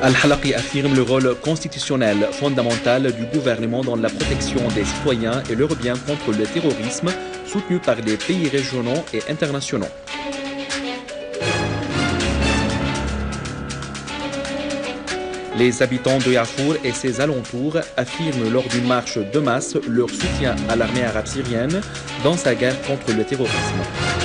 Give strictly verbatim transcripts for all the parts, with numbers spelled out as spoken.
Al-Halaqi affirme le rôle constitutionnel fondamental du gouvernement dans la protection des citoyens et leur bien contre le terrorisme, soutenu par des pays régionaux et internationaux. Les habitants de Yafour et ses alentours affirment lors d'une marche de masse leur soutien à l'armée arabe syrienne dans sa guerre contre le terrorisme.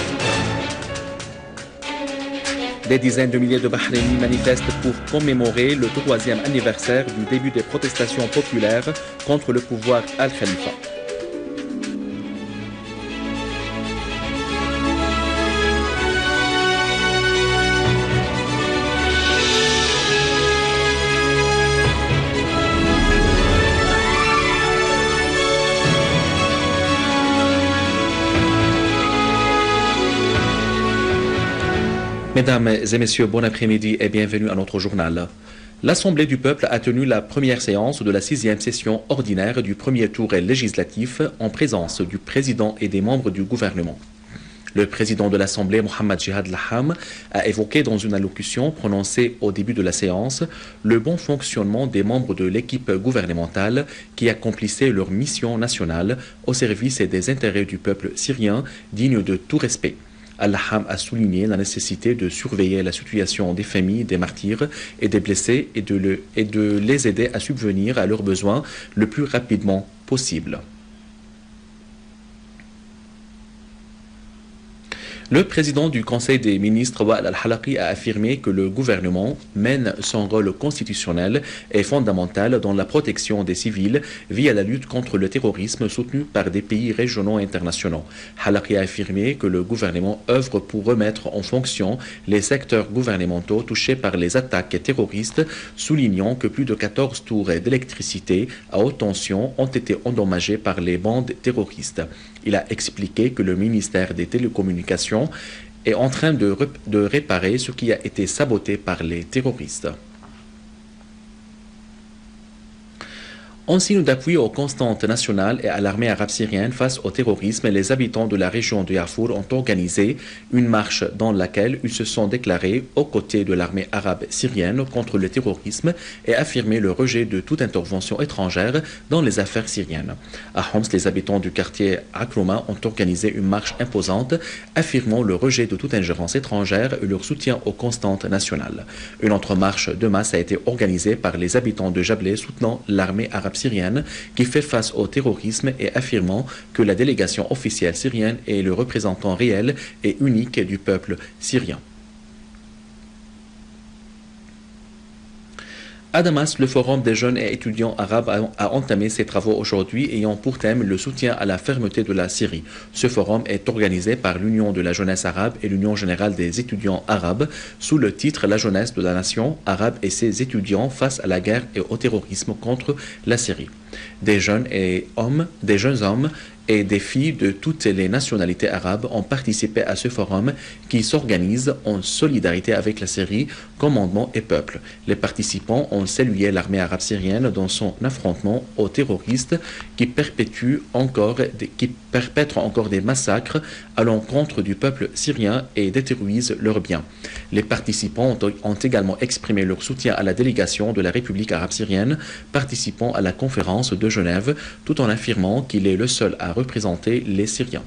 Des dizaines de milliers de Bahrainis manifestent pour commémorer le troisième anniversaire du début des protestations populaires contre le pouvoir Al-Khalifa. Mesdames et messieurs, bon après-midi et bienvenue à notre journal. L'Assemblée du peuple a tenu la première séance de la sixième session ordinaire du premier tour législatif en présence du président et des membres du gouvernement. Le président de l'Assemblée, Mohamed Jihad Laham, a évoqué dans une allocution prononcée au début de la séance le bon fonctionnement des membres de l'équipe gouvernementale qui accomplissaient leur mission nationale au service des intérêts du peuple syrien digne de tout respect. Al-Laham a souligné la nécessité de surveiller la situation des familles des martyrs et des blessés et de, le, et de les aider à subvenir à leurs besoins le plus rapidement possible. Le président du Conseil des ministres, Wael Al-Halaqi, a affirmé que le gouvernement mène son rôle constitutionnel et fondamental dans la protection des civils via la lutte contre le terrorisme soutenu par des pays régionaux et internationaux. Halaqi a affirmé que le gouvernement œuvre pour remettre en fonction les secteurs gouvernementaux touchés par les attaques terroristes, soulignant que plus de quatorze tours d'électricité à haute tension ont été endommagées par les bandes terroristes. Il a expliqué que le ministère des Télécommunications est en train de, de réparer ce qui a été saboté par les terroristes. En signe d'appui aux constantes nationales et à l'armée arabe syrienne face au terrorisme, les habitants de la région de Yafour ont organisé une marche dans laquelle ils se sont déclarés aux côtés de l'armée arabe syrienne contre le terrorisme et affirmé le rejet de toute intervention étrangère dans les affaires syriennes. À Homs, les habitants du quartier Akrouma ont organisé une marche imposante affirmant le rejet de toute ingérence étrangère et leur soutien aux constantes nationales. Une autre marche de masse a été organisée par les habitants de Jablé soutenant l'armée arabe syrienne qui fait face au terrorisme et affirmant que la délégation officielle syrienne est le représentant réel et unique du peuple syrien. À Damas, le Forum des jeunes et étudiants arabes a, a entamé ses travaux aujourd'hui ayant pour thème le soutien à la fermeté de la Syrie. Ce forum est organisé par l'Union de la jeunesse arabe et l'Union générale des étudiants arabes sous le titre « La jeunesse de la nation arabe et ses étudiants face à la guerre et au terrorisme contre la Syrie ». Des jeunes et hommes, des jeunes hommes et des filles de toutes les nationalités arabes ont participé à ce forum qui s'organise en solidarité avec la Syrie, commandement et peuple. Les participants ont salué l'armée arabe syrienne dans son affrontement aux terroristes qui perpétuent encore des, qui perpètrent encore des massacres à l'encontre du peuple syrien et détruisent leurs biens. Les participants ont, ont également exprimé leur soutien à la délégation de la République arabe syrienne participant à la conférence de Genève, tout en affirmant qu'il est le seul à représenter les Syriens.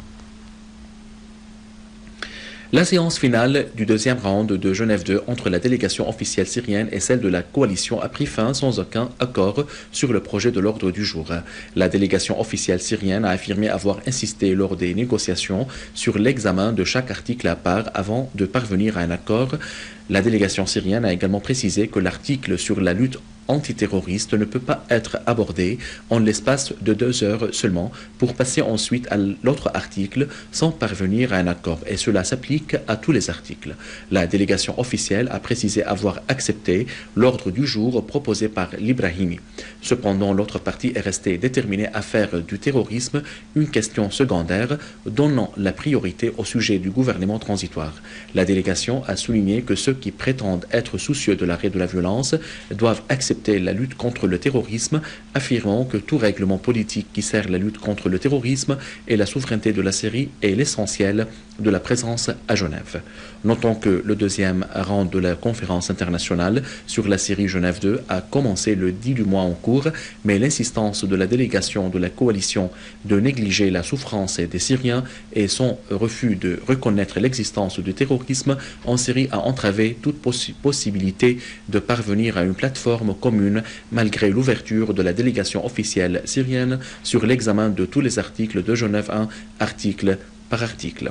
La séance finale du deuxième round de Genève deux entre la délégation officielle syrienne et celle de la coalition a pris fin sans aucun accord sur le projet de l'ordre du jour. La délégation officielle syrienne a affirmé avoir insisté lors des négociations sur l'examen de chaque article à part avant de parvenir à un accord. La délégation syrienne a également précisé que l'article sur la lutte antiterroriste ne peut pas être abordé en l'espace de deux heures seulement pour passer ensuite à l'autre article sans parvenir à un accord, et cela s'applique à tous les articles. La délégation officielle a précisé avoir accepté l'ordre du jour proposé par l'Ibrahimi. Cependant, l'autre partie est restée déterminée à faire du terrorisme une question secondaire, donnant la priorité au sujet du gouvernement transitoire. La délégation a souligné que ceux qui prétendent être soucieux de l'arrêt de la violence doivent accepter accepté la lutte contre le terrorisme, affirmant que tout règlement politique qui sert la lutte contre le terrorisme et la souveraineté de la Syrie est l'essentiel de la présence à Genève. Notons que le deuxième round de la conférence internationale sur la Syrie Genève deux a commencé le dix du mois en cours, mais l'insistance de la délégation de la coalition de négliger la souffrance des Syriens et son refus de reconnaître l'existence du terrorisme en Syrie a entravé toute possi possibilité de parvenir à une plateforme commune malgré l'ouverture de la délégation officielle syrienne sur l'examen de tous les articles de Genève un, article par article.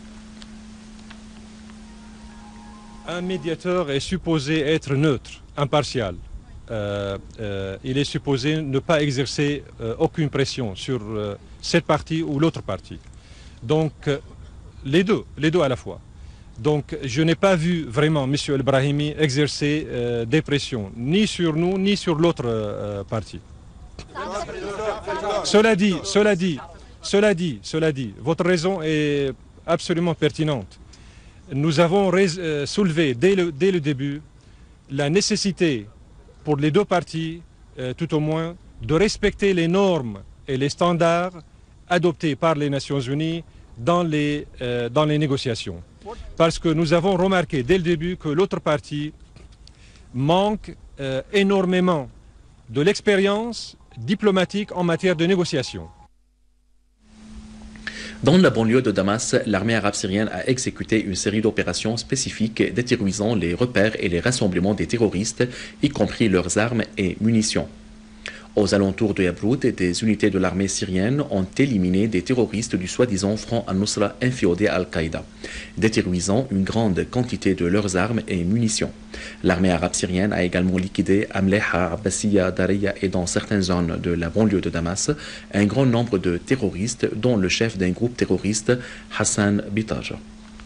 Un médiateur est supposé être neutre, impartial. Euh, euh, il est supposé ne pas exercer euh, aucune pression sur euh, cette partie ou l'autre partie. Donc, euh, les deux, les deux à la fois. Donc, je n'ai pas vu vraiment M. El-Brahimi exercer euh, des pressions, ni sur nous, ni sur l'autre euh, partie. Cela dit, cela dit, cela dit, cela dit, votre raison est absolument pertinente. Nous avons euh, soulevé dès le, dès le début la nécessité pour les deux parties, euh, tout au moins, de respecter les normes et les standards adoptés par les Nations Unies dans les, euh, dans les négociations. Parce que nous avons remarqué dès le début que l'autre partie manque euh, énormément de l'expérience diplomatique en matière de négociation. Dans la banlieue de Damas, l'armée arabe syrienne a exécuté une série d'opérations spécifiques détruisant les repères et les rassemblements des terroristes, y compris leurs armes et munitions. Aux alentours de Yabrout, des unités de l'armée syrienne ont éliminé des terroristes du soi-disant Front al-Nusra inféodé à Al-Qaïda, détruisant une grande quantité de leurs armes et munitions. L'armée arabe syrienne a également liquidé Amleha, Abbasiya, Daria et dans certaines zones de la banlieue de Damas, un grand nombre de terroristes, dont le chef d'un groupe terroriste, Hassan Bitaj.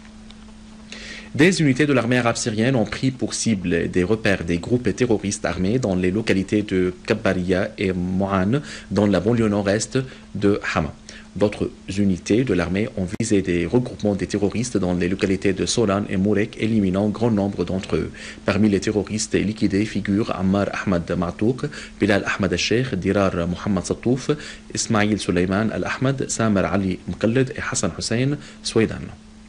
Des unités de l'armée arabe syrienne ont pris pour cible des repères des groupes terroristes armés dans les localités de Kabbaria et Mou'an, dans la banlieue nord-est de Hama. D'autres unités de l'armée ont visé des regroupements des terroristes dans les localités de Solan et Mourek, éliminant grand nombre d'entre eux. Parmi les terroristes liquidés figurent Ammar Ahmad Ma'touk, Bilal Ahmad al-Sheikh, Dirar Mohamed Satouf, Ismail Suleiman al-Ahmad, Samer Ali Mkalled et Hassan Hussein Souaidan.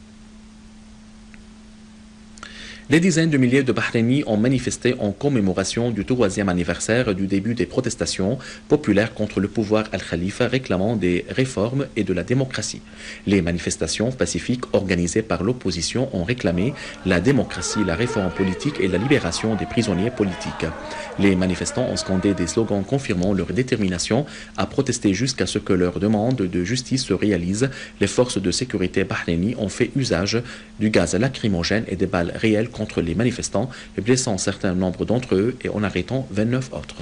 Des dizaines de milliers de Bahrainis ont manifesté en commémoration du troisième anniversaire du début des protestations populaires contre le pouvoir Al-Khalifa réclamant des réformes et de la démocratie. Les manifestations pacifiques organisées par l'opposition ont réclamé la démocratie, la réforme politique et la libération des prisonniers politiques. Les manifestants ont scandé des slogans confirmant leur détermination à protester jusqu'à ce que leur demande de justice se réalise. Les forces de sécurité bahrainis ont fait usage du gaz lacrymogène et des balles réelles contre les manifestants, blessant un certain nombre d'entre eux et en arrêtant vingt-neuf autres.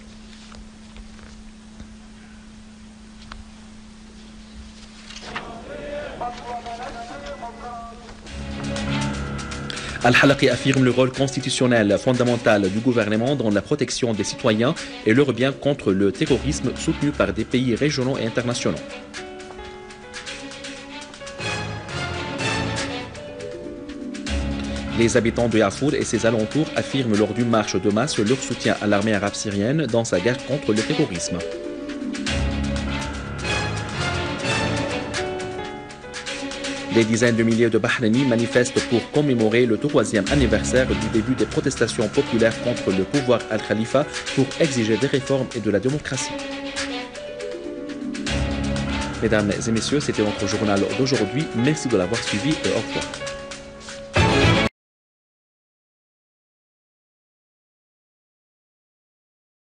Al-Halaqi affirme le rôle constitutionnel fondamental du gouvernement dans la protection des citoyens et leur bien contre le terrorisme soutenu par des pays régionaux et internationaux. Les habitants de Yafour et ses alentours affirment lors d'une marche de masse leur soutien à l'armée arabe syrienne dans sa guerre contre le terrorisme. Des dizaines de milliers de Bahrainis manifestent pour commémorer le troisième anniversaire du début des protestations populaires contre le pouvoir Al-Khalifa pour exiger des réformes et de la démocratie. Mesdames et messieurs, c'était notre journal d'aujourd'hui. Merci de l'avoir suivi et au revoir.